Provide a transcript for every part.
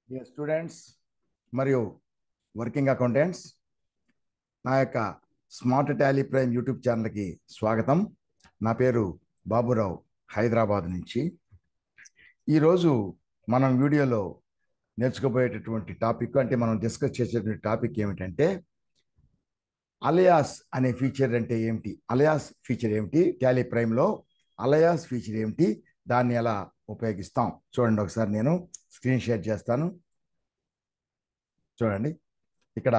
Dear students మరియు working accountants, నా యొక్క స్మార్ట్ టాలీ ప్రైమ్ యూట్యూబ్ ఛానల్కి స్వాగతం. నా పేరు బాబురావు, హైదరాబాద్ నుంచి. ఈరోజు మనం వీడియోలో నేర్చుకోబోయేటటువంటి టాపిక్, అంటే మనం డిస్కస్ చేసేటువంటి టాపిక్ ఏమిటంటే అలయాస్ అనే ఫీచర్ అంటే ఏమిటి, అలయాస్ ఫీచర్ ఏమిటి, టాలీ ప్రైమ్లో అలయాస్ ఫీచర్ ఏమిటి, దాన్ని ఎలా ఉపయోగిస్తాం చూడండి. ఒకసారి నేను స్క్రీన్ షేర్ చేస్తాను. చూడండి, ఇక్కడ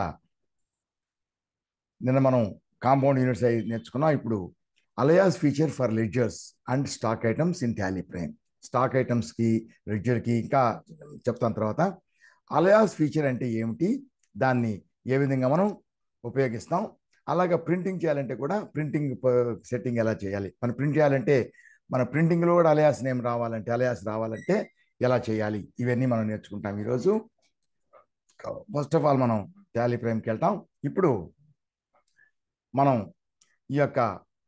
నిన్న మనం కాంపౌండ్ యూనిట్స్ అయి నేర్చుకున్నాం. ఇప్పుడు alias feature for ledgers and stock items in Tally Prime. Stock ఐటమ్స్కి, లెడ్జర్కి ఇంకా చెప్తాను తర్వాత. అలయాస్ ఫీచర్ అంటే ఏమిటి, దాన్ని ఏ విధంగా మనం ఉపయోగిస్తాం, అలాగే ప్రింటింగ్ చేయాలంటే కూడా ప్రింటింగ్ సెట్టింగ్ ఎలా చేయాలి, మనం ప్రింట్ చేయాలంటే మన ప్రింటింగ్లో కూడా అలయాస్ నేమ్ రావాలంటే, అలయాస్ రావాలంటే ఎలా చేయాలి, ఇవన్నీ మనం నేర్చుకుంటాం ఈరోజు. ఫస్ట్ ఆఫ్ ఆల్ మనం టాలీ ప్రైమ్కి వెళ్తాం. ఇప్పుడు మనం ఈ యొక్క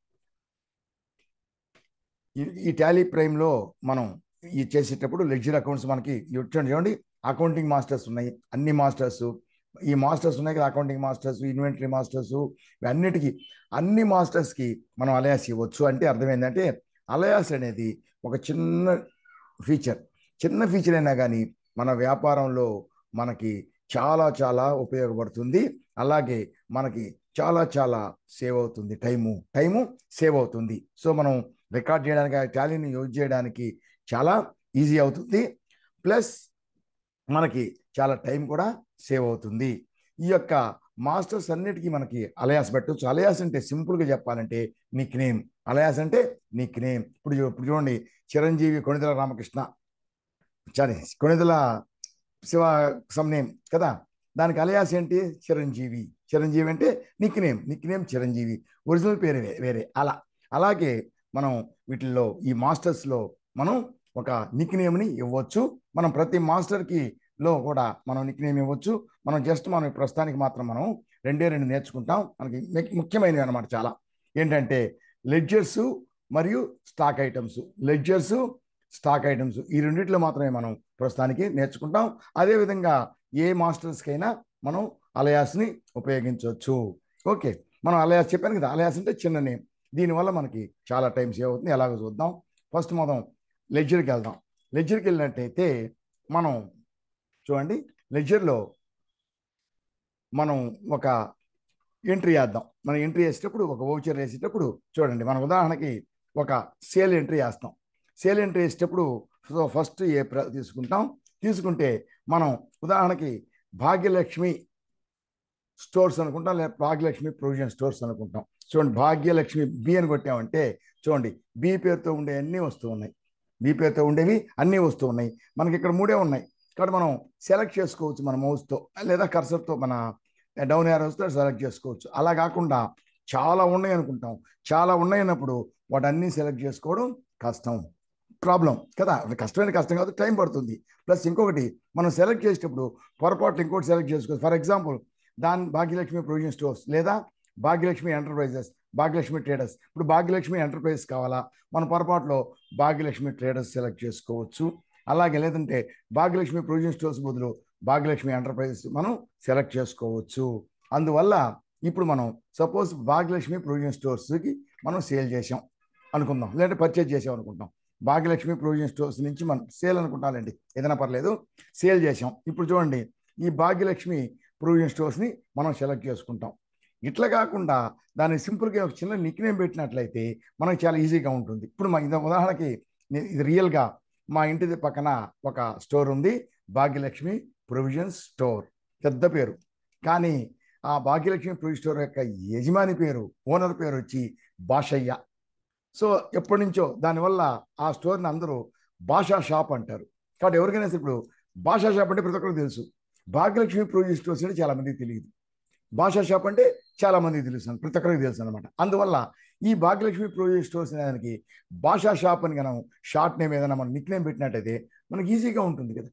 ఈ టాలీ ప్రైమ్లో మనం ఈ చేసేటప్పుడు లెడ్జర్ అకౌంట్స్ మనకి చూడండి, అకౌంటింగ్ మాస్టర్స్ ఉన్నాయి, అన్ని మాస్టర్స్, ఈ మాస్టర్స్ ఉన్నాయి కదా, అకౌంటింగ్ మాస్టర్స్, ఇన్వెంటరీ మాస్టర్స్, అన్నిటికీ అన్ని మాస్టర్స్కి మనం అలయాస్ ఇవ్వచ్చు. అంటే అర్థమైందంటే అలయాస్ అనేది ఒక చిన్న ఫీచర్ అయినా కానీ మన వ్యాపారంలో మనకి చాలా చాలా ఉపయోగపడుతుంది. అలాగే మనకి చాలా సేవ్ అవుతుంది, టైము సేవ్ అవుతుంది. సో మనం రికార్డ్ చేయడానికి, టాలీని యూజ్ చేయడానికి చాలా ఈజీ అవుతుంది. ప్లస్ మనకి చాలా టైం కూడా సేవ్ అవుతుంది. ఈ యొక్క మాస్టర్స్ అన్నిటికీ మనకి అలయాస్ పెట్టవచ్చు. అలయాస్ అంటే సింపుల్గా చెప్పాలంటే నిక్ నేమ్. అలయాస్ అంటే నిక్ నేమ్. ఇప్పుడు చూడండి, చిరంజీవి కొణిదెల రామకృష్ణ, కొణిదెల శివ సమ్ నేమ్ కదా, దానికి అలయాస్ ఏంటి, చిరంజీవి. చిరంజీవి అంటే నిక్ నేమ్ చిరంజీవి, ఒరిజినల్ పేరు వేరే. అలాగే మనం వీటిల్లో ఈ మాస్టర్స్లో మనం ఒక నిక్ నేమ్ని ఇవ్వచ్చు. మనం ప్రతి మాస్టర్కి లో కూడా మనం నిక్ నేమ్ ఇవ్వచ్చు. మనం ప్రస్తుతానికి మాత్రం మనం రెండు నేర్చుకుంటాం. మనకి ముఖ్యమైనవి అనమాట చాలా. ఏంటంటే లెడ్జర్స్ మరియు స్టాక్ ఐటమ్స్, ఈ రెండిట్లో మాత్రమే మనం ప్రస్తుతానికి నేర్చుకుంటాం. అదేవిధంగా ఏ మాస్టర్స్కైనా మనం అలయాస్ని ఉపయోగించవచ్చు. ఓకే, మనం అలయాస్ చెప్పాను కదా, అలయాస్ అంటే చిన్న నేమ్. దీనివల్ల మనకి చాలా టైం సేవ్ అవుతుంది. ఎలాగో చూద్దాం. ఫస్ట్ మనం లెడ్జర్కి వెళ్దాం. లెడ్జర్కి వెళ్ళినట్టయితే మనం చూడండి, లెడ్జర్లో మనం ఒక ఎంట్రీ వేద్దాం. మనం ఎంట్రీ వేసేటప్పుడు, ఒక వౌచర్ వేసేటప్పుడు చూడండి, మన ఉదాహరణకి ఒక సేల్ ఎంట్రీ వేస్తాం. సేల్ ఎంట్రీ వేసేటప్పుడు ఫస్ట్ తీసుకుంటే మనం ఉదాహరణకి భాగ్యలక్ష్మి స్టోర్స్ అనుకుంటాం, లేదా భాగ్యలక్ష్మి ప్రొవిజన్ స్టోర్స్ అనుకుంటాం. చూడండి, భాగ్యలక్ష్మి బి అని కొట్టామంటే చూడండి, బి పేరుతో ఉండే అన్నీ వస్తూ ఉన్నాయి. బి పేరుతో ఉండేవి అన్నీ వస్తూ ఉన్నాయి. మనకి ఇక్కడ 3 ఉన్నాయి. కాబట్టి మనం సెలెక్ట్ చేసుకోవచ్చు మన మౌస్తో, లేదా కర్సర్తో, మన డౌన్ యారోస్తో సెలెక్ట్ చేసుకోవచ్చు. అలా కాకుండా చాలా ఉన్నాయి అనుకుంటాం. చాలా ఉన్నాయన్నప్పుడు వాటన్నీ సెలెక్ట్ చేసుకోవడం ప్రాబ్లం కదా. కష్టం కాదు, టైం పడుతుంది. ప్లస్ ఇంకొకటి, మనం సెలెక్ట్ చేసేటప్పుడు పొరపాట్లు ఇంకోటి సెలెక్ట్ చేసుకోవచ్చు. For example, Bhagyalakshmi provision stores, లేదా భాగ్యలక్ష్మి ఎంటర్ప్రైజెస్, భాగ్యలక్ష్మి ట్రేడర్స్. ఇప్పుడు భాగ్యలక్ష్మి ఎంటర్ప్రైజెస్ కావాలా, మన పొరపాట్లో భాగ్యలక్ష్మి ట్రేడర్స్ సెలెక్ట్ చేసుకోవచ్చు. అలాగే లేదంటే భాగ్యలక్ష్మి ప్రొవిజన్ స్టోర్స్ బదులు భాగ్యలక్ష్మి ఎంటర్ప్రైజెస్ మనం సెలెక్ట్ చేసుకోవచ్చు. అందువల్ల ఇప్పుడు మనం సపోజ్ భాగ్యలక్ష్మి ప్రొవిజన్ స్టోర్స్కి మనం సేల్ చేసాం అనుకుందాం, లేదంటే పర్చేజ్ చేసాం అనుకుంటాం. భాగ్యలక్ష్మి ప్రొవిజన్ స్టోర్స్ నుంచి మనం సేల్ అనుకుంటానండి, ఏదైనా పర్లేదు, సేల్ చేసాం. ఇప్పుడు చూడండి, ఈ భాగ్యలక్ష్మి ప్రొవిజన్ స్టోర్స్ని మనం సెలెక్ట్ చేసుకుంటాం. ఇట్లా కాకుండా దాన్ని సింపుల్గా ఒక చిన్న నిక్ నేమ్ పెట్టినట్లయితే మనకు చాలా ఈజీగా ఉంటుంది. ఇప్పుడు మా ఉదాహరణకి ఇది రియల్గా మా ఇంటి పక్కన ఒక స్టోర్ ఉంది, భాగ్యలక్ష్మి ప్రొవిజన్ స్టోర్, పెద్ద పేరు. కానీ ఆ భాగ్యలక్ష్మి ప్రొవిజన్ స్టోర్ యొక్క యజమాని పేరు, ఓనర్ పేరు వచ్చి భాషయ్య. సో ఎప్పటి నుంచో దానివల్ల ఆ స్టోర్ని అందరూ భాషా షాప్ అంటారు. కాబట్టి ఎవరికైనా ఇప్పుడు భాషా షాప్ అంటే ప్రతి ఒక్కరికి తెలుసు, భాగ్యలక్ష్మి ప్రొవిజన్ స్టోర్స్ అంటే చాలా మందికి తెలియదు. భాషా షాప్ అంటే చాలా మందికి తెలుసు, ప్రతి ఒక్కరికి తెలుసు అనమాట. అందువల్ల ఈ భాగ్యలక్ష్మి ప్రొవిజన్ స్టోర్స్ దానికి భాషా షాప్ అని మనం షార్ట్ నేమ్ ఏదైనా మనం నిక్ నేమ్ పెట్టినట్టయితే మనకి ఈజీగా ఉంటుంది కదా,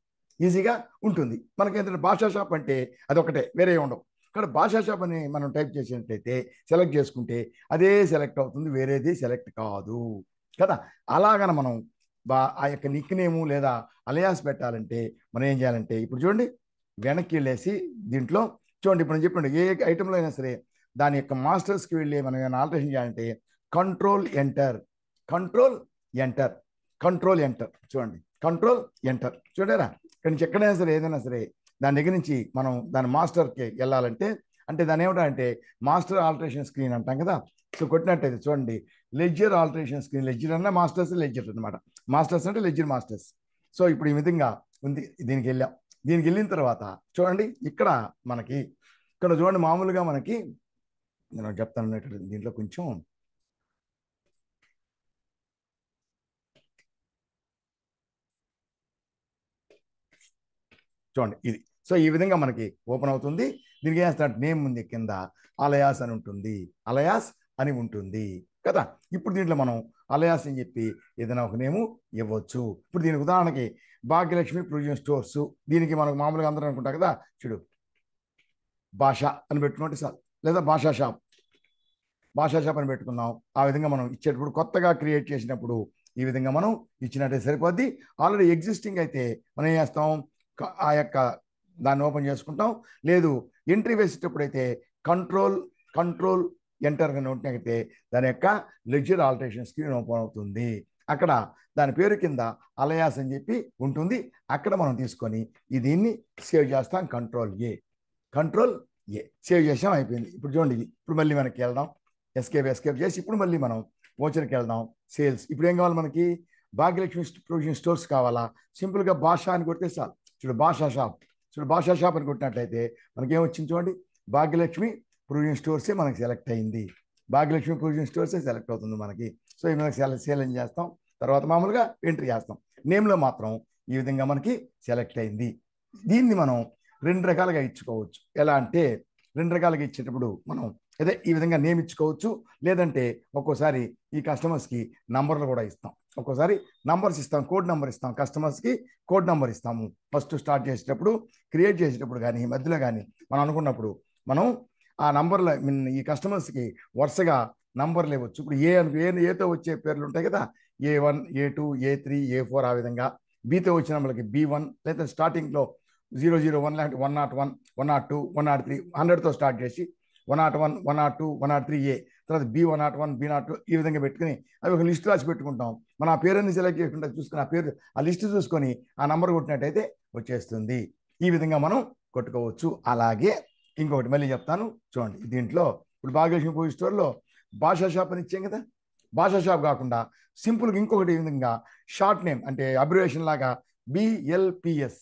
మనకి ఏంటంటే భాషా షాప్ అంటే అదొకటే, వేరే ఉండవు. ఇక్కడ భాషా షాప్ అని మనం టైప్ చేసినట్లయితే, సెలెక్ట్ చేసుకుంటే అదే సెలెక్ట్ అవుతుంది, వేరేది సెలెక్ట్ కాదు కదా. అలాగన మనం ఆ యొక్క నిక్ నేము లేదా అలయాస్ పెట్టాలంటే మనం ఏం చేయాలంటే ఇప్పుడు చూడండి వెనక్కి వెళ్ళేసి దీంట్లో చూడండి ఇప్పుడు నేను చెప్పండి ఏ ఐటెంలో అయినా సరే దాని యొక్క మాస్టర్స్కి వెళ్ళి మనం ఏమైనా ఆల్టరేషన్ చేయాలంటే control enter control enter control enter చూడండి కంట్రోల్ ఎంటర్ చూడారా ఇక్కడ నుంచి ఎక్కడైనా సరే ఏదైనా సరే దాని దగ్గర నుంచి మనం దాని మాస్టర్కి వెళ్ళాలంటే అంటే దాని ఏమిటంటే మాస్టర్ ఆల్టరేషన్ స్క్రీన్ అంటాం కదా సో కొట్టినట్టయితే చూడండి లెడ్జర్ ఆల్టరేషన్ స్క్రీన్ లెడ్జర్ అన్న మాస్టర్స్ లెడ్జర్ అనమాట మాస్టర్స్ అంటే లెడ్జర్ మాస్టర్స్ సో ఇప్పుడు ఈ విధంగా ఉంది దీనికి వెళ్ళాం దీనికి వెళ్ళిన తర్వాత చూడండి ఇక్కడ మనకి ఇక్కడ చూడండి మామూలుగా మనకి నేను చెప్తాను దీంట్లో కొంచెం చూడండి ఇది సో ఈ విధంగా మనకి ఓపెన్ అవుతుంది దీనికి ఏం చేస్తాడు నేమ్ ఉంది కింద అలయాస్ అని ఉంటుంది అలయాస్ అని ఉంటుంది కదా ఇప్పుడు దీంట్లో మనం అలయాస్ అని చెప్పి ఏదైనా ఒక నేము ఇవ్వచ్చు ఇప్పుడు దీనికి ఉదాహరణకి భాగ్యలక్ష్మి ప్రొవిజన్ స్టోర్స్ దీనికి మనకు మామూలుగా అందరూ అనుకుంటాం కదా చూడు భాష అని పెట్టుకుంటే సార్ లేదా భాషా షాప్ అని పెట్టుకున్నాం ఆ విధంగా మనం ఇచ్చేటప్పుడు కొత్తగా క్రియేట్ చేసినప్పుడు ఈ విధంగా మనం ఇచ్చినట్టే సరిపోద్ది ఆల్రెడీ ఎగ్జిస్టింగ్ అయితే మనం ఏం చేస్తాం ఆ యొక్క దాన్ని ఓపెన్ చేసుకుంటాం లేదు ఎంట్రీ వేసేటప్పుడు అయితే కంట్రోల్ ఎంటర్ అయితే దాని యొక్క లెడ్జర్ ఆల్టరేషన్ స్క్రీన్ ఓపెన్ అవుతుంది అక్కడ దాని పేరు కింద అలయాస్ అని చెప్పి ఉంటుంది అక్కడ మనం తీసుకొని దీన్ని సేవ్ చేస్తాం కంట్రోల్ ఏ సేవ్ చేసాం అయిపోయింది ఇప్పుడు చూడండి ఇది ఇప్పుడు మళ్ళీ మనకి వెళ్దాం ఎస్కేప్ చేసి ఇప్పుడు మళ్ళీ మనం ఓచర్కి వెళ్దాం సేల్స్ ఇప్పుడు ఏం కావాలి మనకి భాగ్యలక్ష్మి ప్రొవిజన్ స్టోర్స్ కావాలా సింపుల్గా భాష అని కొడితే చాలు చూడు భాషా షాప్ అని కొట్టినట్లయితే మనకి ఏమొచ్చింది చూడండి భాగ్యలక్ష్మి ప్రొవిజన్ స్టోర్సే మనకి సెలెక్ట్ అయింది భాగ్యలక్ష్మి ప్రొవిజన్ స్టోర్సే సెలెక్ట్ అవుతుంది మనకి సో ఈ మనకి సేల్ అని చేస్తాం తర్వాత మామూలుగా ఎంట్రీ చేస్తాం నేమ్లో మాత్రం ఈ విధంగా మనకి సెలెక్ట్ అయింది దీన్ని మనం రెండు రకాలుగా ఇచ్చుకోవచ్చు ఎలా అంటే రెండు రకాలుగా ఇచ్చేటప్పుడు మనం అదే ఈ విధంగా నేమ్ ఇచ్చుకోవచ్చు లేదంటే ఒక్కోసారి ఈ కస్టమర్స్కి నంబర్లు కూడా ఇస్తాం ఒక్కోసారి నంబర్స్ ఇస్తాం కోడ్ నెంబర్ ఇస్తాం కస్టమర్స్కి కోడ్ నెంబర్ ఇస్తాము ఫస్ట్ స్టార్ట్ చేసేటప్పుడు క్రియేట్ చేసేటప్పుడు కానీ మధ్యలో కానీ మనం అనుకున్నప్పుడు మనం ఆ నంబర్ల ఈ కస్టమర్స్కి వరుసగా నంబర్లు ఇవ్వచ్చు ఇప్పుడు ఏతో వచ్చే పేర్లు ఉంటాయి కదా A1 A2 A3 A4 ఆ విధంగా బీతో వచ్చిన నెంబర్లకి B1 లేదా స్టార్టింగ్లో 001 లాంటి 101 102 103 100తో స్టార్ట్ చేసి 101 102 103A తర్వాత B101 B02 ఈ విధంగా పెట్టుకుని అవి ఒక లిస్ట్ రాసి పెట్టుకుంటాం మనం ఆ పేరుని సెలెక్ట్ చేసుకుంటే చూసుకుని ఆ లిస్ట్ చూసుకొని ఆ నంబర్ కొట్టినట్టయితే వచ్చేస్తుంది ఈ విధంగా మనం కొట్టుకోవచ్చు అలాగే ఇంకొకటి మళ్ళీ చెప్తాను చూడండి దీంట్లో ఇప్పుడు భాగ్యలక్ష్మి ప్రొవిజన్ స్టోర్లో భాషా షాప్ అని ఇచ్చాం కదా భాషా షాప్ కాకుండా సింపుల్గా ఇంకొకటి ఈ విధంగా షార్ట్ నేమ్ అంటే అబ్రివేషన్ లాగా BLPS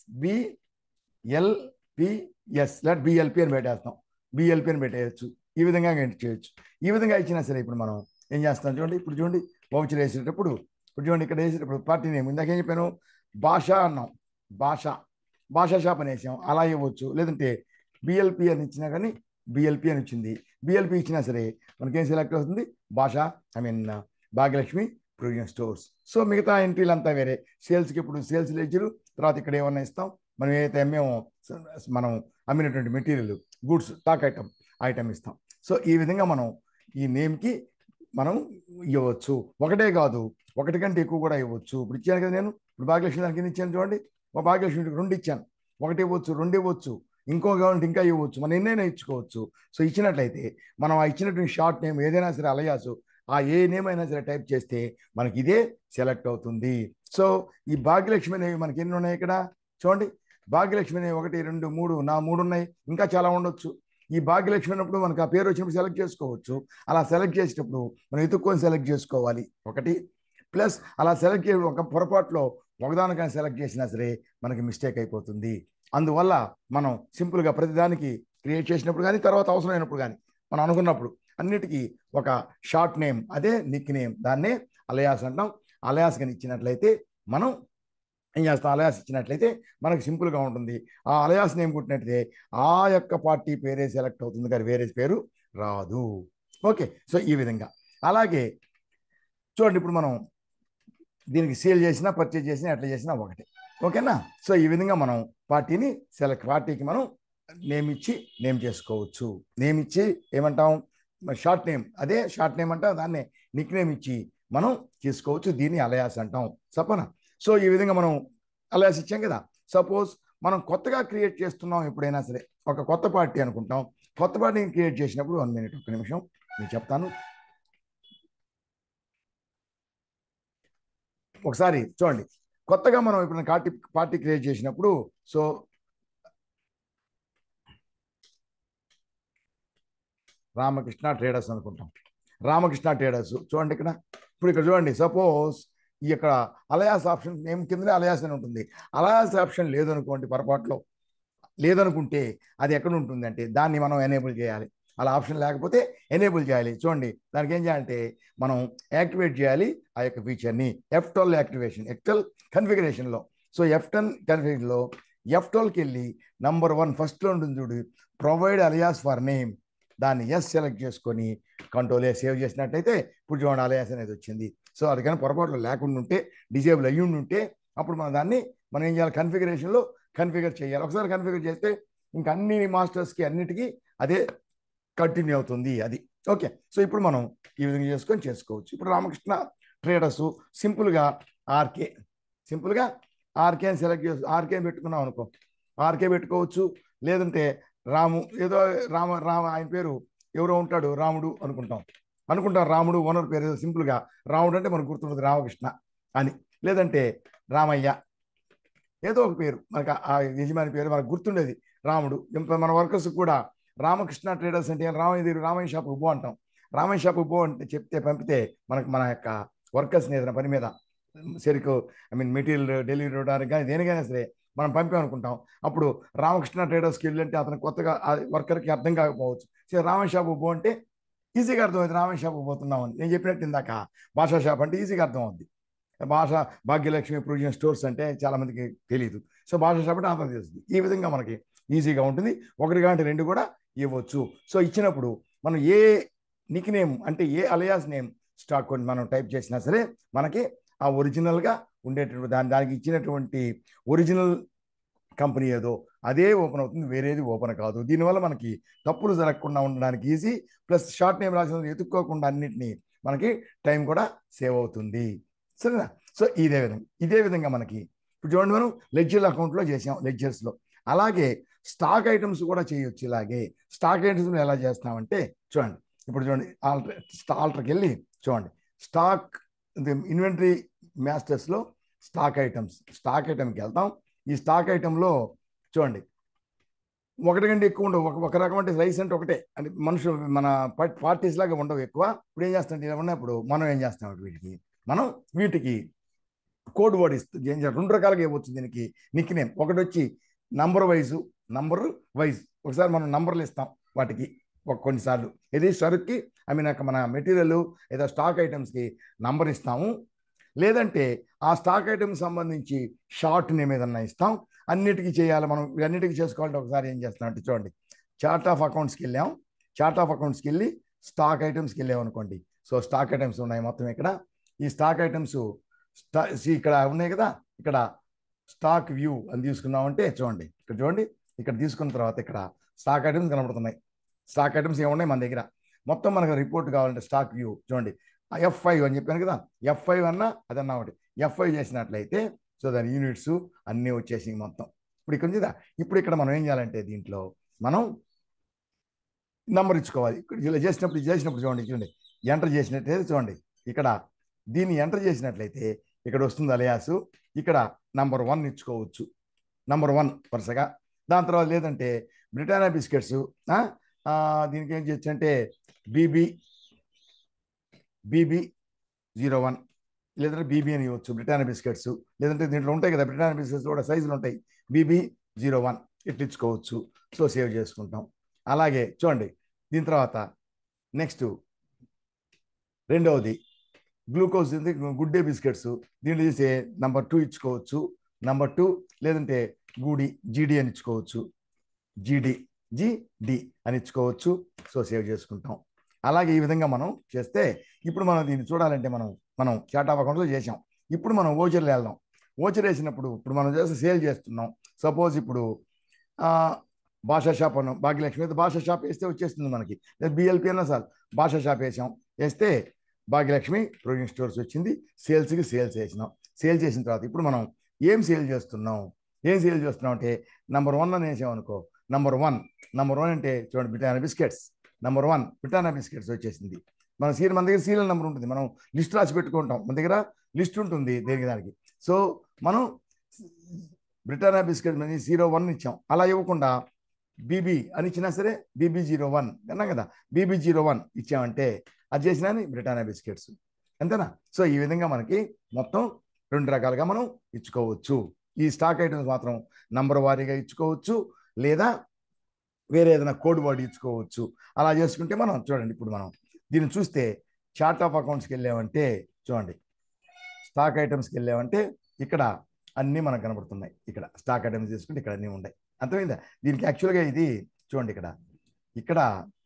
లేదా BLP అని పెట్టేస్తాం BLP అని పెట్టేయచ్చు ఈ విధంగా చేయొచ్చు ఈ విధంగా ఇచ్చినా సరే ఇప్పుడు మనం ఏం చేస్తాం చూడండి ఇప్పుడు చూడండి వౌచర్ వేసేటప్పుడు ఇప్పుడు చూడండి ఇక్కడ వేసేటప్పుడు పార్టీ నేమ్ ఇందాక ఏం చెప్పాను భాష అన్నాం భాషా షాప్ అని వేసాం అలా ఇవ్వచ్చు లేదంటే BLP అని ఇచ్చినా కానీ BLP అని వచ్చింది BLP ఇచ్చినా సరే మనకేం సెలెక్ట్ అవుతుంది భాగ్యలక్ష్మి ప్రొవిజన్ స్టోర్స్ సో మిగతా ఎంట్రీలు అంతా వేరే సేల్స్కి ఇప్పుడు సేల్స్ లెడ్జరు తర్వాత ఇక్కడ ఏమన్నా ఇస్తాం మనం ఏదైతే మనం అమ్మినటువంటి మెటీరియల్ గూడ్స్ స్టాక్ ఐటమ్ ఇస్తాం సో ఈ విధంగా మనం ఈ నేమ్కి మనం ఇవ్వచ్చు ఒకటే కాదు ఒకటి కంటే ఎక్కువ కూడా ఇవ్వచ్చు ఇప్పుడు ఇచ్చాను కదా నేను ఇప్పుడు భాగ్యలక్ష్మి దానికి ఇచ్చాను చూడండి భాగ్యలక్ష్మికి 2 ఇచ్చాను ఒకటి ఇవ్వచ్చు 2 ఇవ్వచ్చు ఇంకో కావాలంటే ఇంకా ఇవ్వచ్చు మనం ఎన్నైనా ఇచ్చుకోవచ్చు సో ఇచ్చినట్లయితే మనం ఆ ఇచ్చినటువంటి షార్ట్ నేమ్ ఏదైనా సరే అలయాసు ఆ ఏ నేమ్ అయినా సరే టైప్ చేస్తే మనకి ఇదే సెలెక్ట్ అవుతుంది సో ఈ భాగ్యలక్ష్మి అనేవి మనకి ఎన్ని ఉన్నాయి ఇక్కడ చూడండి భాగ్యలక్ష్మి అనేవి 1 2 3 3 ఉన్నాయి ఇంకా చాలా ఉండొచ్చు ఈ భాగ్యలక్ష్మి అన్నప్పుడు మనకు ఆ పేరు వచ్చినప్పుడు సెలెక్ట్ చేసుకోవచ్చు అలా సెలెక్ట్ చేసేటప్పుడు మనం ఎత్తుక్కొని సెలెక్ట్ చేసుకోవాలి ఒకటి ప్లస్ అలా సెలెక్ట్ చేయడం ఒక పొరపాటులో ఒకదానికైనా సెలెక్ట్ చేసినా సరే మనకి మిస్టేక్ అయిపోతుంది అందువల్ల మనం సింపుల్గా ప్రతిదానికి క్రియేట్ చేసినప్పుడు కానీ తర్వాత అవసరమైనప్పుడు కానీ మనం అనుకున్నప్పుడు అన్నిటికీ ఒక షార్ట్ నేమ్ అదే నిక్ నేమ్ దాన్నే అలయాస్ అంటాం అలయాస్ కానీ ఇచ్చినట్లయితే మనం ఏం చేస్తాం అలయాస్ ఇచ్చినట్లయితే మనకు సింపుల్గా ఉంటుంది ఆ అలయాస్ నేమ్ కొట్టినట్లయితే ఆ యొక్క పార్టీ పేరే సెలెక్ట్ అవుతుంది కానీ వేరే పేరు రాదు ఓకే సో ఈ విధంగా అలాగే చూడండి ఇప్పుడు మనం దీనికి సేల్ చేసినా పర్చేజ్ చేసినా ఎట్లా చేసినా ఒకటే ఓకేనా సో ఈ విధంగా మనం పార్టీకి మనం నేమ్ చేసుకోవచ్చు నేమ్ ఇచ్చి ఏమంటాం షార్ట్ నేమ్ అదే షార్ట్ నేమ్ అంటాం దాన్నే నిక్ నేమ్ ఇచ్చి మనం తీసుకోవచ్చు. దీన్ని అలయాస్ అంటాం. సపన. సో ఈ విధంగా మనం అలయాస్ ఇచ్చాం కదా. సపోజ్ మనం కొత్తగా క్రియేట్ చేస్తున్నాం ఎప్పుడైనా సరే, ఒక కొత్త పార్టీ అనుకుంటాం. కొత్త పార్టీని క్రియేట్ చేసినప్పుడు 1 minute, 1 నిమిషం నేను చెప్తాను. ఒకసారి చూడండి, కొత్తగా మనం ఇప్పుడు పార్టీ క్రియేట్ చేసినప్పుడు, సో రామకృష్ణ ట్రేడర్స్ అనుకుంటాం. రామకృష్ణ ట్రేడర్స్ చూడండి ఇక్కడ. ఇప్పుడు ఇక్కడ చూడండి, సపోజ్ ఈ యొక్క అలయాస్ ఆప్షన్ నేమ్ కిందనే అలయాస్ అని ఉంటుంది. అలయాస్ ఆప్షన్ లేదనుకోండి, పొరపాట్లో లేదనుకుంటే అది ఎక్కడ ఉంటుంది అంటే దాన్ని మనం ఎనేబుల్ చేయాలి. అలా ఆప్షన్ లేకపోతే ఎనేబుల్ చేయాలి. చూడండి, దానికి ఏం చేయాలంటే మనం యాక్టివేట్ చేయాలి ఆ యొక్క ఫీచర్ని. F12 activation, F12 కన్ఫిగరేషన్లో. So F10 కన్ఫిగరేషన్లో F12కి వెళ్ళి నంబర్ 1 ఫస్ట్లో ఉంటుంది చూడు, ప్రొవైడ్ అలియాస్ ఫర్ నేమ్, దాన్ని ఎస్ సెలెక్ట్ చేసుకొని కంట్రోల్ ఏ సేవ్ చేసినట్టయితే ఇప్పుడు చూడండి అలియాస్ అనేది వచ్చింది. సో అది కానీ పొరపాట్లు లేకుండా ఉంటే, డిజేబుల్ అయ్యి ఉంటే, అప్పుడు మనం ఏం చేయాలి, కన్ఫిగరేషన్లో కన్ఫిగర్ చేయాలి. ఒకసారి కన్ఫిగర్ చేస్తే ఇంకా అన్ని మాస్టర్స్కి అన్నిటికీ అదే కంటిన్యూ అవుతుంది అది. ఓకే. సో ఇప్పుడు మనం ఈ విధంగా చేసుకోవచ్చు. ఇప్పుడు రామకృష్ణ ట్రేడర్స్ సింపుల్గా ఆర్కే అని సెలెక్ట్ చేసి ఆర్కే పెట్టుకున్నాం అనుకో, ఆర్కే పెట్టుకోవచ్చు. లేదంటే రాము ఏదో రామ ఆయన పేరు ఎవరో ఉంటాడు, రాముడు అనుకుంటాం. రాముడు ఓనర్ పేరు ఏదో సింపుల్గా రాముడు అంటే మనకు గుర్తుంటుంది రామకృష్ణ అని. లేదంటే రామయ్య, ఏదో ఒక పేరు మనకు ఆ యజమాని పేరు మనకు గుర్తుండేది రాముడు. మన వర్కర్స్ కూడా రామకృష్ణ ట్రేడర్స్ అంటే రామయ్య షాప్కి పో అంటాం. రామయ్య షాప్కి పో అంటే పంపితే మన యొక్క వర్కర్స్ని ఏదైనా పని మీద సరుకు మెటీరియల్ డెలివరీ ఇవ్వడానికి కానీ దేనికైనా సరే మనం పంపామనుకుంటాం. అప్పుడు రామకృష్ణ ట్రేడర్స్కి వెళ్ళంటే అతను కొత్తగా వర్కర్కి అర్థం కాకపోవచ్చు. సరే రామయ్య షాప్కి పో అంటే ఈజీగా అర్థమవుతుంది, రామయ్య షాప్కి పోతున్నామని. నేను చెప్పినట్టు ఇందాక భాషా షాప్ అంటే ఈజీగా అర్థం అవుద్ది. భాగ్యలక్ష్మి ప్రొవిజన్ స్టోర్స్ అంటే చాలా మందికి తెలియదు. సో భాషా షాప్ అంటే అర్థం తెలుస్తుంది. ఈ విధంగా మనకి ఈజీగా ఉంటుంది. 1 గంట 2 కూడా ఇవ్వచ్చు. సో ఇచ్చినప్పుడు మనం ఏ నిక్ నేమ్ అంటే ఏ అలియాస్ నేమ్ స్టాక్ మనం టైప్ చేసినా సరే మనకి ఆ ఒరిజినల్గా ఉండేటటువంటి దానికి ఇచ్చినటువంటి ఒరిజినల్ కంపెనీ ఏదో అదే ఓపెన్ అవుతుంది, వేరేది ఓపెన్ కాదు. దీనివల్ల మనకి తప్పులు జరగకుండా ఉండడానికి ఈజీ, ప్లస్ షార్ట్ నేమ్ రాసిన ఎత్తుక్కోకుండా అన్నింటినీ మనకి టైం కూడా సేవ్ అవుతుంది. సరేనా. సో ఇదే విధంగా మనకి ఇప్పుడు చూడండి, మనం లెడ్జర్ అకౌంట్లో చేసాం, లెడ్జర్స్లో. అలాగే స్టాక్ ఐటమ్స్ కూడా చేయొచ్చు. ఇలాగే స్టాక్ ఐటమ్స్ ఎలా చేస్తామంటే చూడండి, ఇప్పుడు చూడండి ఆల్టర్కి వెళ్ళి చూడండి, స్టాక్ ఇన్వెంటరీ మాస్టర్స్లో స్టాక్ ఐటమ్కి వెళ్తాం. ఈ స్టాక్ ఐటంలో చూడండి, 1 కంటే ఎక్కువ ఉండవు. ఒక రకం అంటే రైస్ అంటే ఒకటే అంటే మనుషులు మన పార్టీస్ లాగా ఉండవు ఎక్కువ. ఇప్పుడు ఏం చేస్తాం, ఇలా ఉన్నప్పుడు మనం ఏం చేస్తాం, వీటికి కోడ్ వర్డ్ ఇస్తుంది. 2 రకాలుగా ఇవ్వచ్చు దీనికి నిక్ నేమ్. ఒకటి వచ్చి నంబర్ వైజ్, ఒకసారి మనం నంబర్లు ఇస్తాం వాటికి కొన్నిసార్లు. ఇది సరుక్కి మన మెటీరియల్ ఏదో స్టాక్ ఐటమ్స్కి నంబర్ ఇస్తాము. లేదంటే ఆ స్టాక్ ఐటమ్కి సంబంధించి షార్ట్ నేమ్ ఏదన్నా ఇస్తాం. అన్నిటికీ చేయాలి మనం, అన్నిటికీ చేసుకోవాలంటే ఒకసారి ఏం చేస్తాం అంటే చూడండి, చార్ట్ ఆఫ్ అకౌంట్స్కి వెళ్ళి స్టాక్ ఐటమ్స్కి వెళ్ళామనుకోండి. సో స్టాక్ ఐటమ్స్ ఉన్నాయి మొత్తం ఇక్కడ. ఈ స్టాక్ ఐటమ్స్ ఇక్కడ ఉన్నాయి కదా, ఇక్కడ స్టాక్ వ్యూ అని తీసుకున్నామంటే చూడండి, ఇక్కడ తీసుకున్న తర్వాత ఇక్కడ స్టాక్ ఐటమ్స్ కనబడుతున్నాయి. స్టాక్ ఐటమ్స్ ఏమున్నాయి మన దగ్గర మొత్తం. మనకు రిపోర్ట్ కావాలంటే స్టాక్ వ్యూ చూడండి, F5 అని చెప్పాను కదా, F5 అన్నా అదన్నా ఒకటి. F5 చేసినట్లయితే సో దాని యూనిట్స్ అన్నీ వచ్చేసి మొత్తం ఇప్పుడు ఇక్కడ మనం ఏం చేయాలంటే దీంట్లో మనం నంబర్ ఇచ్చుకోవాలి. ఇలా చేసినప్పుడు చూడండి ఎంటర్ చేసినట్లయితే చూడండి, ఇక్కడ దీన్ని ఎంటర్ చేసినట్లయితే ఇక్కడ వస్తుంది అలియాసు. ఇక్కడ నంబర్ 1 ఇచ్చుకోవచ్చు, నంబర్ 1 వరుసగా. దాని తర్వాత లేదంటే బ్రిటానియా బిస్కెట్స్, దీనికి ఏం చేయొచ్చు అంటే BB01 లేదంటే BB అని ఇవ్వచ్చు, బ్రిటానియా బిస్కెట్స్. లేదంటే దీంట్లో ఉంటాయి కదా బ్రిటానియా బిస్కెట్స్ కూడా సైజులు ఉంటాయి, BB01 ఇట్లా ఇచ్చుకోవచ్చు. సో సేవ్ చేసుకుంటాం. అలాగే చూడండి, దీని తర్వాత నెక్స్ట్ రెండవది గ్లూకోజ్ గుడ్ డే బిస్కెట్స్. దీంట్లో చేసే నంబర్ 2 ఇచ్చుకోవచ్చు, నంబర్ 2. లేదంటే GD అని ఇచ్చుకోవచ్చు, GD అని ఇచ్చుకోవచ్చు. సో సేవ్ చేసుకుంటాం. అలాగే ఈ విధంగా మనం చేస్తే ఇప్పుడు మనం దీన్ని చూడాలంటే మనం చార్ట్ ఆఫ్ అకౌంట్స్లో చేసాం. ఇప్పుడు మనం ఓచర్లు వెళ్దాం. ఓచర్ వేసినప్పుడు ఇప్పుడు మనం చేస్తే సేల్ చేస్తున్నాం. సపోజ్ ఇప్పుడు భాషా షాప్ అన్నాం, భాగ్యలక్ష్మి అయితే భాషా షాప్ వేస్తే వచ్చేస్తుంది మనకి. BLP అన్నా సార్ భాషా షాప్ వేసాం, వేస్తే భాగ్యలక్ష్మి ప్రొవిజన్ స్టోర్స్ వచ్చింది. సేల్స్కి సేల్స్ చేసినాం. సేల్ చేసిన తర్వాత ఇప్పుడు మనం ఏం సేల్ చేస్తున్నాం అంటే నంబర్ 1 అని వేసామనుకో. నంబర్ వన్ అంటే చూడండి, Britannia biscuits. Number 1 Britannia biscuits వచ్చేసింది. మన దగ్గర సీరియల్ నెంబర్ ఉంటుంది. మనం లిస్ట్ రాసి పెట్టుకుంటాం. మన దగ్గర లిస్ట్ ఉంటుంది దేనికి దానికి. సో మనం బ్రిటానియా బిస్కెట్ 01 ఇచ్చాం. అలా ఇవ్వకుండా బీబీ అని ఇచ్చినా సరే BB01 అన్నా కదా, BB01 ఇచ్చామంటే అది చేసినా బ్రిటానియా బిస్కెట్స్, అంతేనా. సో ఈ విధంగా మనకి మొత్తం 2 రకాలుగా మనం ఇచ్చుకోవచ్చు. ఈ స్టాక్ ఐటమ్స్ మాత్రం నంబర్ వారీగా ఇచ్చుకోవచ్చు, లేదా వేరే ఏదైనా కోడ్ వాడి ఇచ్చుకోవచ్చు. అలా చేసుకుంటే మనం చూడండి, ఇప్పుడు మనం దీన్ని చూస్తే చార్ట్ ఆఫ్ అకౌంట్స్కి వెళ్ళామంటే చూడండి, స్టాక్ ఐటమ్స్కి వెళ్ళామంటే ఇక్కడ అన్నీ మనకు కనబడుతున్నాయి. ఇక్కడ స్టాక్ ఐటమ్స్ తీసుకుంటే ఇక్కడ అన్నీ ఉన్నాయి. అర్థమైందా? దీనికి యాక్చువల్గా ఇది చూడండి, ఇక్కడ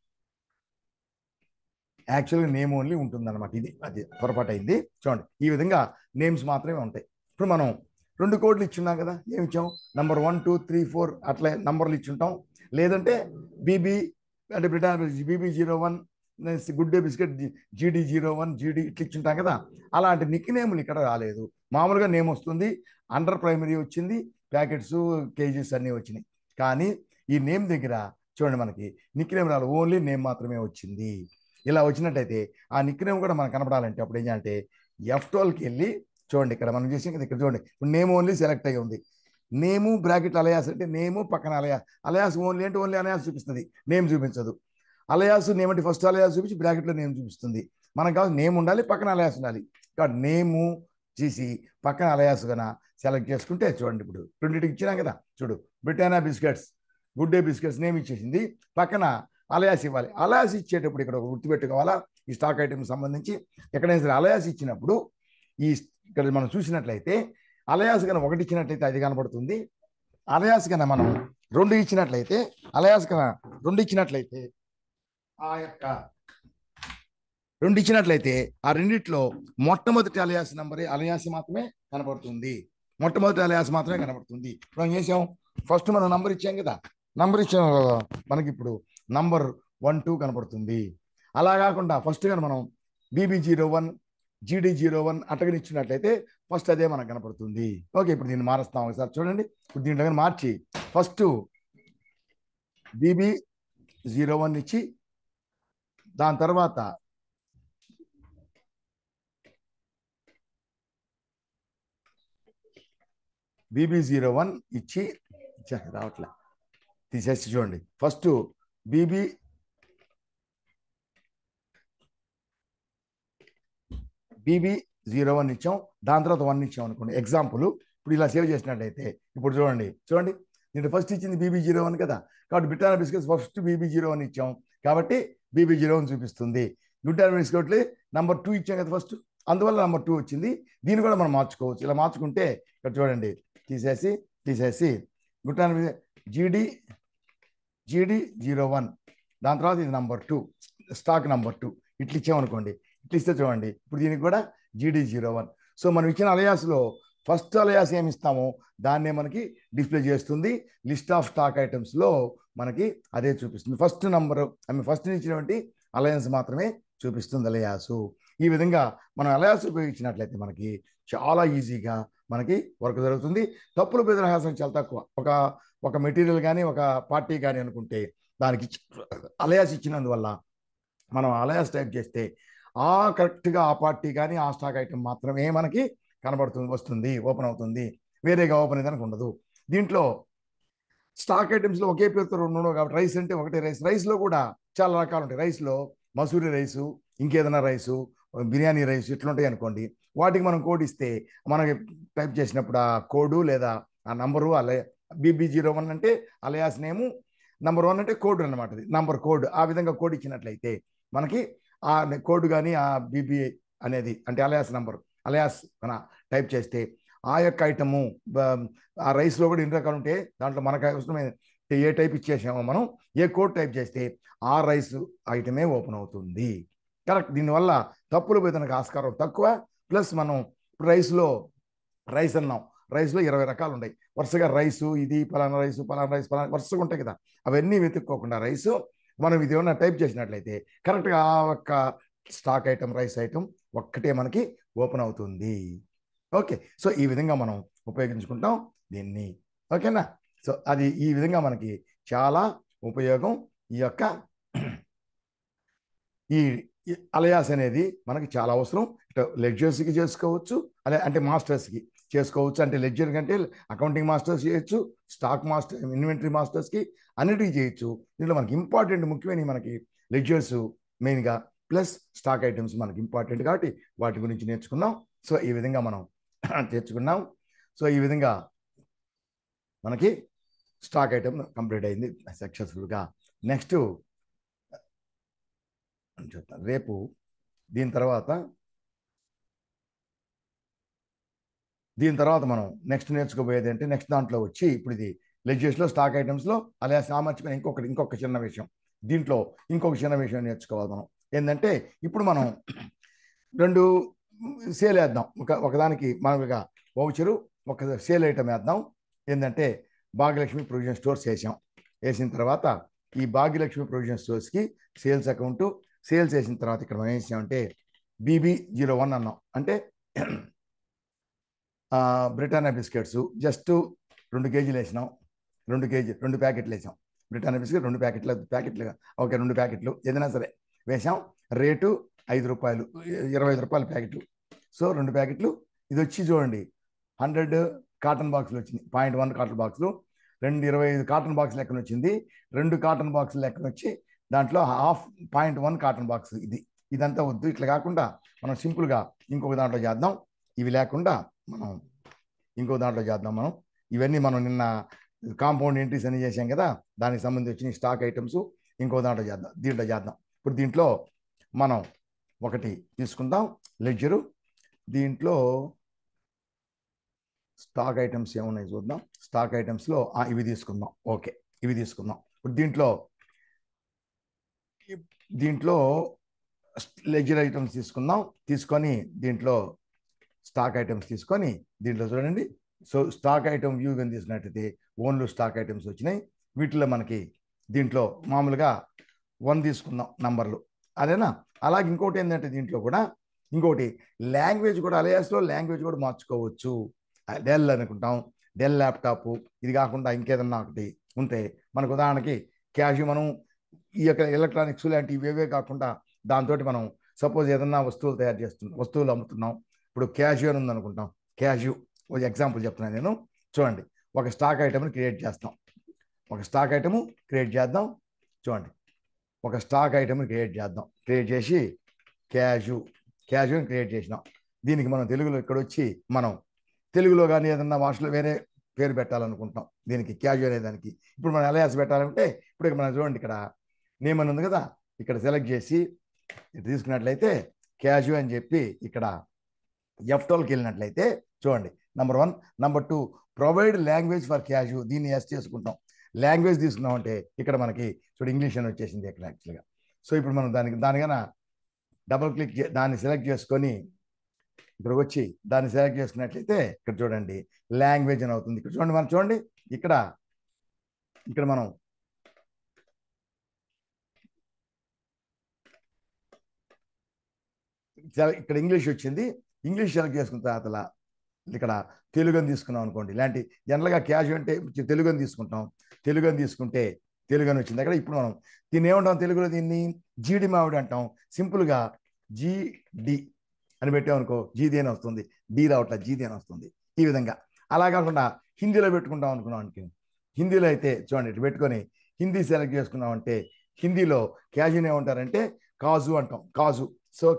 యాక్చువల్గా నేమ్ ఓన్లీ ఉంటుందన్నమాట. ఇది అది పొరపాటు అయింది. చూడండి, ఈ విధంగా నేమ్స్ మాత్రమే ఉంటాయి. ఇప్పుడు మనం 2 కోడ్లు ఇచ్చున్నాం కదా, ఏమి ఇచ్చాం? నంబర్ 1 2 3 4 అట్లా నంబర్లు ఇచ్చుంటాం. లేదంటే బీబీ అంటే Britannia BB01, Good Day biscuit GD01 GD ఇట్లా ఇచ్చుంటాం కదా. అలాంటి నిక్ నేములు ఇక్కడ రాలేదు. మామూలుగా నేమ్ వస్తుంది, అండర్ ప్రైమరీ వచ్చింది, ప్యాకెట్స్ కేజీస్ అన్నీ వచ్చినాయి. కానీ ఈ నేమ్ దగ్గర చూడండి, మనకి నిక్ నేమ్ రాలేదు, ఓన్లీ నేమ్ మాత్రమే వచ్చింది. ఇలా వచ్చినట్టయితే ఆ నిక్ నేమ్ కూడా మనకు కనపడాలంటే అప్పుడు ఏం చేయాలంటే F12కి వెళ్ళి చూడండి, ఇక్కడ మనం చేసాం కదా, ఇక్కడ చూడండి, నేమ్ ఓన్లీ సెలెక్ట్ అయ్యి ఉంది. నేము బ్రాకెట్ అలయాస్ అంటే నేము పక్కన అలయాస్ ఓన్లీ అంటే ఓన్లీ అలయాస్ చూపిస్తుంది, నేమ్ చూపించదు. అలయాస్ నేమ్ అంటే ఫస్ట్ అలయాస్ చూపించి బ్రాకెట్లో నేమ్ చూపిస్తుంది. మనకు కావాలి నేమ్ ఉండాలి, పక్కన అలయాస్ ఉండాలి. కాబట్టి నేము చేసి పక్కన అలయాస్ కన సెలెక్ట్ చేసుకుంటే చూడండి, ఇప్పుడు 20కి ఇచ్చినాం కదా. చూడు, Britannia biscuits Good Day biscuits name ఇచ్చేసింది, పక్కన అలయాస్ ఇవ్వాలి. అలయాస్ ఇచ్చేటప్పుడు ఇక్కడ గుర్తుపెట్టుకోవాలా, ఈ స్టాక్ ఐటమ్ సంబంధించి ఎక్కడైనా సరే అలయాస్ ఇచ్చినప్పుడు ఇక్కడ మనం చూసినట్లయితే అలయాస్ కన్నా 1 ఇచ్చినట్లయితే అది కనబడుతుంది. అలయాస్ కన్నా మనం 2 ఇచ్చినట్లయితే ఆ యొక్క 2 ఇచ్చినట్లయితే ఆ రెండిట్లో మొట్టమొదటి అలయాస్ మాత్రమే కనబడుతుంది. ఇప్పుడు ఏం చేసాం? ఫస్ట్ మనం నంబర్ ఇచ్చాం కదా, నంబర్ ఇచ్చాం మనకి ఇప్పుడు నంబర్ 1 2 కనబడుతుంది. అలా కాకుండా ఫస్ట్ కానీ మనం BB01 GD01 అట్టగా ఇచ్చినట్లయితే ఫస్ట్ అదే మనకు కనపడుతుంది. ఓకే, ఇప్పుడు దీన్ని మారుస్తాం ఒకసారి చూడండి. ఇప్పుడు దీంట్లో మార్చి ఫస్ట్ BB01 ఇచ్చి దాని తర్వాత BB01 ఇచ్చి రావట్లే, తీసేసి చూడండి, ఫస్ట్ BB01 ఇచ్చాం, దాని తర్వాత 1 ఇచ్చాం అనుకోండి. ఎగ్జాంపుల్ ఇప్పుడు ఇలా సేవ్ చేసినట్లయితే ఇప్పుడు చూడండి నేను ఫస్ట్ ఇచ్చింది BB01 కదా, కాబట్టి బ్రిటానియా బిస్కెట్స్ ఫస్ట్ BB01 ఇచ్చాం కాబట్టి BB01 చూపిస్తుంది. బ్రిటానియా బిస్కెట్లు నంబర్ 2 ఇచ్చాం కదా ఫస్ట్, అందువల్ల నంబర్ 2 వచ్చింది. దీన్ని కూడా మనం మార్చుకోవచ్చు. ఇలా మార్చుకుంటే ఇక్కడ చూడండి, తీసేసి బ్రిటానియా GD01 దాని తర్వాత ఇది నంబర్ 2 స్టాక్ నంబర్ 2 ఇట్లా ఇచ్చామనుకోండి. ఇట్లా ఇస్తే చూడండి, ఇప్పుడు దీనికి కూడా GD01. సో మనం ఇచ్చిన అలయాస్లో ఫస్ట్ అలయాస్ ఏమి ఇస్తామో దాన్నే మనకి డిస్ప్లే చేస్తుంది. లిస్ట్ ఆఫ్ స్టాక్ ఐటమ్స్లో మనకి అదే చూపిస్తుంది. ఫస్ట్ ఇచ్చినటువంటి అలయన్స్ మాత్రమే చూపిస్తుంది అలయాసు. ఈ విధంగా మనం అలయాస్ ఉపయోగించినట్లయితే మనకి చాలా ఈజీగా మనకి వర్క్ జరుగుతుంది. తప్పులు బెదరహాసం చాలా తక్కువ. ఒక మెటీరియల్ కానీ ఒక పార్టీ కానీ అనుకుంటే దానికి అలయాస్ ఇచ్చినందువల్ల మనం అలయాస్ టైప్ చేస్తే కరెక్ట్గా ఆ పార్టీ కానీ ఆ స్టాక్ ఐటమ్ మాత్రమే మనకి వస్తుంది, ఓపెన్ అవుతుంది. వేరేగా ఓపెన్ అయ్యేదానికి ఉండదు. దీంట్లో స్టాక్ ఐటమ్స్లో ఒకే పేరుతో 2 ఉండవు కాబట్టి రైస్ అంటే ఒకటే రైస్లో కూడా చాలా రకాలు ఉంటాయి. రైస్లో మసూరి రైసు, ఇంకేదైనా రైసు, బిర్యానీ రైస్ ఇట్లా ఉంటాయి అనుకోండి. వాటికి మనం కోడ్ ఇస్తే మనకి టైప్ చేసినప్పుడు ఆ కోడు లేదా ఆ నంబరు BB01 అంటే అలయాస్ నేము, నంబర్ 1 అంటే కోడ్ అనమాట, నంబర్ కోడ్. ఆ విధంగా కోడ్ ఇచ్చినట్లయితే మనకి ఆ కోడ్ కానీ ఆ BB అనేది అంటే అలయాస్ నంబర్ మన టైప్ చేస్తే ఆ యొక్క ఐటము ఆ రైస్లో కూడా 2 రకాలు ఉంటే దాంట్లో మనకు అవసరమైన ఏ టైప్ ఇచ్చేసామో మనం ఏ కోడ్ టైప్ చేస్తే ఆ రైస్ ఐటమే ఓపెన్ అవుతుంది. కరెక్ట్. దీనివల్ల తప్పులు పోయేదానికి ఆస్కారం తక్కువ. ప్లస్ మనం రైస్ అన్నాం, రైస్లో 20 రకాలు ఉన్నాయి. వరుసగా రైసు ఇది పలానా రైసు వరుసగా ఉంటాయి కదా, అవన్నీ వెతుక్కోకుండా రైసు మనం ఇది ఏమన్నా టైప్ చేసినట్లయితే కరెక్ట్గా ఆ ఒక్క స్టాక్ ఐటమ్, రైస్ ఐటమ్ ఒక్కటే మనకి ఓపెన్ అవుతుంది. ఓకే, సో ఈ విధంగా మనం ఉపయోగించుకుంటాం దీన్ని. ఓకేనా? సో అది ఈ విధంగా మనకి చాలా ఉపయోగం. ఈ యొక్క ఈ అలయాస్ అనేది మనకి చాలా అవసరం. లెడ్జర్స్కి చేసుకోవచ్చు, అదే అంటే మాస్టర్స్కి చేసుకోవచ్చు. అంటే లెడ్జర్ కంటే అకౌంటింగ్ మాస్టర్స్ చేయొచ్చు, స్టాక్ మాస్టర్, ఇన్వెంటరీ మాస్టర్స్కి అన్నిటికీ చేయొచ్చు. దీంట్లో మనకి ఇంపార్టెంట్ ముఖ్యమైన మనకి లెడ్జర్స్ మెయిన్గా, ప్లస్ స్టాక్ ఐటమ్స్ మనకి ఇంపార్టెంట్ కాబట్టి వాటి గురించి నేర్చుకున్నాం. సో ఈ విధంగా మనం తెచ్చుకున్నాం. సో ఈ విధంగా మనకి స్టాక్ ఐటమ్ కంప్లీట్ అయింది సక్సెస్ఫుల్గా. నెక్స్ట్ చెప్తాను రేపు. దీని తర్వాత మనం నెక్స్ట్ నేర్చుకోబోయేది అంటే నెక్స్ట్ దాంట్లో వచ్చి ఇప్పుడు ఇది లెడ్జర్స్లో స్టాక్ ఐటమ్స్లో అలా సామర్థ్యమైన ఇంకొక చిన్న విషయం. దీంట్లో ఇంకొక చిన్న విషయం నేర్చుకోవాలి మనం. ఏంటంటే ఇప్పుడు మనం 2 సేల్ వేద్దాం. ఒకదానికి మామూలుగా వౌచరు, ఒక సేల్ ఐటమ్ వేద్దాం. ఏంటంటే భాగ్యలక్ష్మి ప్రొవిజన్ స్టోర్స్ వేసిన తర్వాత ఈ భాగ్యలక్ష్మి ప్రొవిజన్ స్టోర్స్కి సేల్స్ అకౌంట్, సేల్స్ వేసిన తర్వాత ఇక్కడ మనం ఏం చేసామంటే BB01 అన్నాం. అంటే బ్రిటానియా బిస్కెట్స్ జస్ట్ 2 కేజీలు వేసినాం. 2 ప్యాకెట్లు వేసాం. బ్రిటానియా బిస్కెట్ 2 ప్యాకెట్లు ఓకే, 2 ప్యాకెట్లు ఏదైనా సరే వేసాం. రేటు ₹5, ₹25 ప్యాకెట్లు. సో 2 ప్యాకెట్లు. ఇది వచ్చి చూడండి 100 కాటన్ బాక్సులు వచ్చింది. 0.1 కాటన్ బాక్సులు, 25 కాటన్ బాక్స్ లెక్కన వచ్చింది. 2 కాటన్ బాక్సులు లెక్కన వచ్చి దాంట్లో 0.1 కాటన్ బాక్స్. ఇదంతా వద్దు. ఇట్లా కాకుండా మనం సింపుల్గా ఇంకొక దాంట్లో చేద్దాం. ఇవి లేకుండా మనం ఇంకో దాంట్లో చేద్దాం. మనం ఇవన్నీ మనం నిన్న కాంపౌండ్ ఎంట్రీస్ అన్ని చేసాం కదా, దానికి సంబంధించి వచ్చిన స్టాక్ ఐటమ్స్ ఇంకో దాంట్లో చేద్దాం. ఇప్పుడు దీంట్లో మనం ఒకటి తీసుకుందాం లెడ్జరు. దీంట్లో స్టాక్ ఐటమ్స్ ఏమున్నాయి చూద్దాం. స్టాక్ ఐటమ్స్లో ఇవి తీసుకుందాం. ఓకే, ఇవి తీసుకుందాం. ఇప్పుడు దీంట్లో లెడ్జర్ ఐటమ్స్ తీసుకొని దీంట్లో స్టాక్ ఐటమ్స్ తీసుకొని దీంట్లో చూడండి. సో స్టాక్ ఐటమ్ వ్యూ కానీ తీసుకున్నట్టయితే ఓన్లీ స్టాక్ ఐటమ్స్ వచ్చినాయి. వీటిలో మనకి దీంట్లో మామూలుగా 1 తీసుకుందాం నంబర్లు, అదేనా. అలాగే ఇంకోటి ఏంటంటే దీంట్లో కూడా ఇంకోటి లాంగ్వేజ్ కూడా, అలయాస్లో లాంగ్వేజ్ కూడా మార్చుకోవచ్చు. డెల్ అనుకుంటాం, డెల్ ల్యాప్టాప్. ఇది కాకుండా ఇంకేదన్నా ఒకటి ఉంటే మనకు ఉదాహరణకి క్యాష్, మనం ఈ యొక్క ఎలక్ట్రానిక్స్ లాంటివి ఇవే కాకుండా దాంతో మనం సపోజ్ ఏదన్నా వస్తువులు అమ్ముతున్నాం. ఇప్పుడు క్యాష్ అని ఉందనుకుంటాం. క్యాష్ ఒక ఎగ్జాంపుల్ చెప్తున్నాను నేను. చూడండి, ఒక స్టాక్ ఐటమ్ని క్రియేట్ చేద్దాం. చూడండి, ఒక స్టాక్ ఐటమ్ని క్రియేట్ చేసి క్యాషుని క్రియేట్ చేసినాం. దీనికి మనం తెలుగులో ఇక్కడ వచ్చి మనం తెలుగులో కానీ ఏదన్నా భాషలో వేరే పేరు పెట్టాలనుకుంటాం దీనికి, క్యాషు అనే దానికి. ఇప్పుడు మనం అలయాస్ పెట్టాలంటే ఇప్పుడు మనం చూడండి, ఇక్కడ నేమ్ అని ఉంది కదా, ఇక్కడ సెలెక్ట్ చేసి తీసుకున్నట్లయితే క్యాషు అని చెప్పి ఇక్కడ F12కి వెళ్ళినట్లయితే చూడండి, number 1. Number 2, provide language for cash. దీన్ని ఎస్ చేసుకుంటాం. లాంగ్వేజ్ తీసుకున్నామంటే ఇక్కడ మనకి చూడు ఇంగ్లీష్ అని వచ్చేసింది ఇక్కడ యాక్చువల్గా. సో ఇప్పుడు మనం దానికన్నా డబుల్ క్లిక్ దాన్ని సెలెక్ట్ చేసుకొని ఇక్కడ వచ్చి దాన్ని సెలెక్ట్ చేసుకున్నట్లయితే ఇక్కడ చూడండి లాంగ్వేజ్ అని అవుతుంది. ఇక్కడ చూడండి ఇక్కడ మనం ఇక్కడ ఇంగ్లీష్ వచ్చింది. ఇంగ్లీష్ సెలెక్ట్ చేసుకున్న తర్వాత ఇక్కడ తెలుగుని తీసుకున్నాం అనుకోండి. ఇలాంటి జనరల్గా క్యాష్ అంటే తెలుగుని తీసుకుంటే తెలుగుని వచ్చింది అక్కడ. ఇప్పుడు మనం దీన్ని ఏమంటాం తెలుగులో? దీన్ని జీడి మామిడి అంటాం. సింపుల్గా జీడి అని పెట్టామనుకో, జీది అని వస్తుంది. డి రావట్లా, జీది అని వస్తుంది. ఈ విధంగా. అలా కాకుండా హిందీలో పెట్టుకుంటాం అనుకున్నాం అనుకో. హిందీలో అయితే చూడండి, ఇటు పెట్టుకొని హిందీ సెలెక్ట్ చేసుకున్నామంటే హిందీలో క్యాషుని ఏమంటారంటే కాజు అంటాం. కాజు. So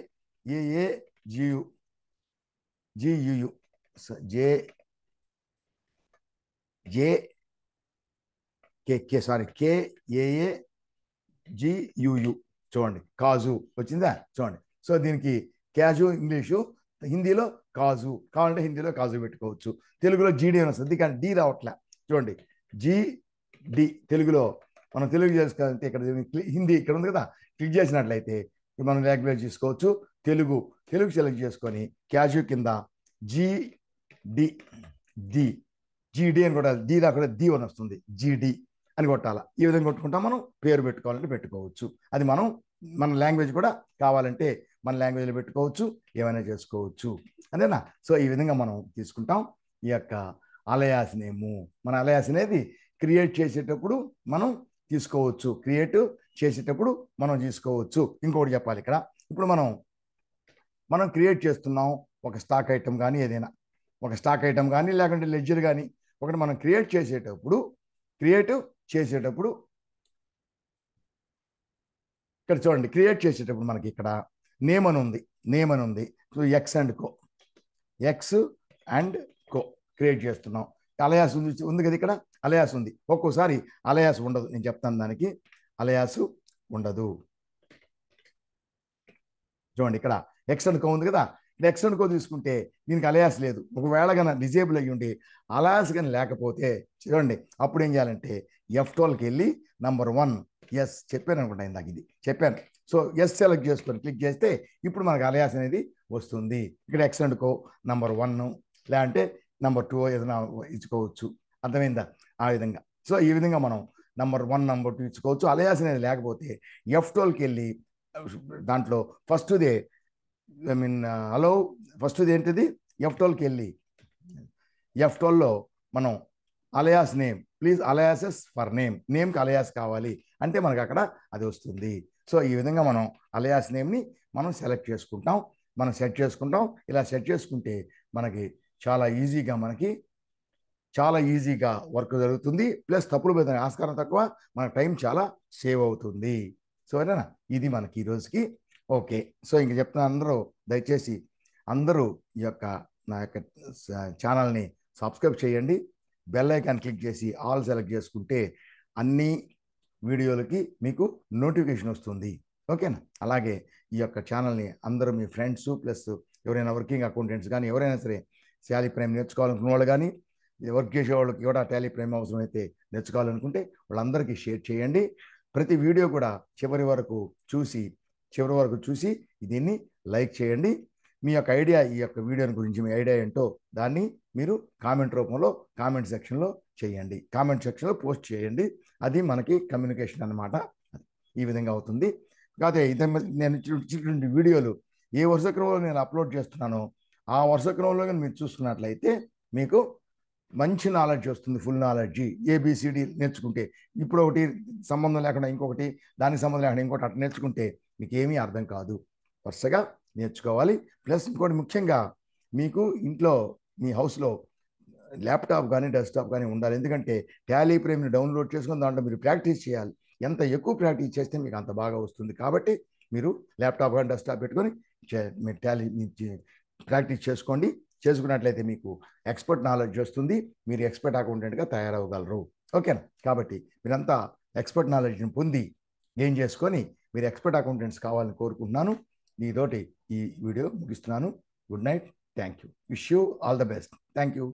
KAAGU KAAGUU. చూడండి, కాజు వచ్చిందా? చూడండి. సో దీనికి క్యాజు ఇంగ్లీషు, హిందీలో కాజు. కావాలంటే హిందీలో కాజు పెట్టుకోవచ్చు. తెలుగులో జీడి అని వస్తుంది, కానీ డి రావట్లే. చూడండి, GD. తెలుగులో మనం తెలుగు చేసుకోవాలంటే ఇక్కడ హిందీ ఇక్కడ ఉంది కదా, క్లిక్ చేసినట్లయితే మనం లాంగ్వేజ్ తీసుకోవచ్చు. తెలుగు సెలెక్ట్ చేసుకొని క్యాషు కింద GD అని కొట్టాలి. డి రాకుండా ది అని వస్తుంది. GD అని కొట్టాలి. ఈ విధంగా కొట్టుకుంటాం. మనం పేరు పెట్టుకోవాలంటే పెట్టుకోవచ్చు. అది మనం మన లాంగ్వేజ్ కూడా కావాలంటే మన లాంగ్వేజ్లో పెట్టుకోవచ్చు, ఏమైనా చేసుకోవచ్చు అంతేనా. సో ఈ విధంగా మనం తీసుకుంటాం ఈ యొక్క అలయాస్ నేము. మన అలయాస్ అనేది క్రియేట్ చేసేటప్పుడు మనం తీసుకోవచ్చు, క్రియేట్ చేసేటప్పుడు మనం తీసుకోవచ్చు. ఇంకోటి చెప్పాలి ఇక్కడ, ఇప్పుడు మనం క్రియేట్ చేస్తున్నాం ఒక స్టాక్ ఐటమ్ కానీ, ఏదైనా ఒక స్టాక్ ఐటమ్ కానీ లేకుంటే లెడ్జర్ కానీ ఒకటి మనం క్రియేట్ చేసేటప్పుడు ఇక్కడ చూడండి, క్రియేట్ చేసేటప్పుడు మనకి ఇక్కడ నేమ్ అని ఉంది. So X and Co create చేస్తున్నాం. అలయాస్ ఉంది కదా, ఇక్కడ అలయాస్ ఉంది. ఒక్కోసారి అలయాస్ ఉండదు, నేను చెప్తాను దానికి. అలయాస్ ఉండదు. చూడండి ఇక్కడ ఎక్స్ అండ్ కో ఉంది కదా, ఇక్కడ ఎక్స్ అండ్ కో తీసుకుంటే దీనికి అలయాస్ లేదు. ఒకవేళ కన్నా డిజేబుల్ అయ్యి ఉండి అలయాస్ కానీ లేకపోతే చూడండి, అప్పుడు ఏం చేయాలంటే F12కి వెళ్ళి నంబర్ 1 ఎస్ చెప్పాను అనుకుంటా, ఇందాక ఇది చెప్పాను. సో ఎస్ సెలెక్ట్ చేసుకొని క్లిక్ చేస్తే ఇప్పుడు మనకు అలయాస్ అనేది వస్తుంది. ఇక్కడ ఎక్స్ అండ్ కో నంబర్ 1 లేదంటే నంబర్ 2 ఏదైనా ఇచ్చుకోవచ్చు. అర్థమైందా? ఆ విధంగా. సో ఈ విధంగా మనం నంబర్ 1 నంబర్ 2 ఇచ్చుకోవచ్చు. అలయాస్ అనేది లేకపోతే F12కి వెళ్ళి దాంట్లో ఫస్ట్దే ఫస్ట్ది ఏంటిది, F12కి వెళ్ళి F12లో మనం alias name, please aliases for నేమ్కి అలయాస్ కావాలి అంటే మనకు అక్కడ అది వస్తుంది. సో ఈ విధంగా మనం అలయాస్ నేమ్ని మనం సెట్ చేసుకుంటాం. ఇలా సెట్ చేసుకుంటే మనకి చాలా ఈజీగా వర్క్ జరుగుతుంది. ప్లస్ తప్పులు పెద్ద ఆస్కారం తక్కువ, మన టైం చాలా సేవ్ అవుతుంది. సో ఏనా, ఇది మనకి ఈ రోజుకి ఓకే. సో ఇంక చెప్తున్నా, దయచేసి అందరూ ఈ యొక్క నా యొక్క ఛానల్ని సబ్స్క్రైబ్ చేయండి. బెల్ ఐకాన్ క్లిక్ చేసి ఆల్ సెలెక్ట్ చేసుకుంటే అన్ని వీడియోలకి మీకు నోటిఫికేషన్ వస్తుంది. ఓకేనా? అలాగే ఈ యొక్క ఛానల్ని అందరూ మీ ఫ్రెండ్స్ ప్లస్ ఎవరైనా వర్కింగ్ అకౌంటెంట్స్ కానీ ఎవరైనా సరే టాలీ ప్రైమ్ నేర్చుకోవాలనుకున్న వాళ్ళు కానీ, వర్క్ చేసే వాళ్ళకి కూడా టాలీ ప్రైమ్ అవసరం అయితే నేర్చుకోవాలనుకుంటే వాళ్ళందరికీ షేర్ చేయండి. ప్రతి వీడియో కూడా చివరి వరకు చూసి దీన్ని లైక్ చేయండి. మీ యొక్క ఐడియా, ఈ యొక్క వీడియో గురించి మీ ఐడియా ఏంటో దాన్ని మీరు కామెంట్ రూపంలో కామెంట్ సెక్షన్లో చేయండి, కామెంట్ సెక్షన్లో పోస్ట్ చేయండి. అది మనకి కమ్యూనికేషన్ అన్నమాట. ఈ విధంగా అవుతుంది. కాకపోతే నేను ఇచ్చినటువంటి వీడియోలు ఏ వరుస క్రమంలో నేను అప్లోడ్ చేస్తున్నానో ఆ వరుస క్రమంలో మీరు చూసుకున్నట్లయితే మీకు మంచి నాలెడ్జ్ వస్తుంది, ఫుల్ నాలెడ్జి. ABCD నేర్చుకుంటే ఇప్పుడు ఒకటి సంబంధం లేకుండా ఇంకొకటి, దానికి సంబంధం లేకుండా ఇంకోటి అట్లా నేర్చుకుంటే మీకు ఏమీ అర్థం కాదు. వరుసగా నేర్చుకోవాలి. ప్లస్ ఇంకోటి ముఖ్యంగా మీకు ఇంట్లో మీ హౌస్లో ల్యాప్టాప్ కానీ డెస్క్టాప్ కానీ ఉండాలి. ఎందుకంటే టాలీ ప్రైమ్ని డౌన్లోడ్ చేసుకుని దాంట్లో మీరు ప్రాక్టీస్ చేయాలి. ఎంత ఎక్కువ ప్రాక్టీస్ చేస్తే మీకు అంత బాగా వస్తుంది. కాబట్టి మీరు ల్యాప్టాప్ కానీ డెస్క్టాప్ పెట్టుకొని మీరు టాలీ ప్రాక్టీస్ చేసుకున్నట్లయితే మీకు ఎక్స్పర్ట్ నాలెడ్జ్ వస్తుంది. మీరు ఎక్స్పర్ట్ అకౌంటెంట్గా తయారవ్వగలరు. ఓకేనా? కాబట్టి మీరంతా ఎక్స్పర్ట్ నాలెడ్జ్ని పొంది గెయిన్ చేసుకొని మీరు ఎక్స్పర్ట్ అకౌంటెంట్స్ కావాలని కోరుకుంటున్నాను. మీతోటి ఈ వీడియో ముగిస్తున్నాను. Good night. Thank you. Wish you all the best. Thank you.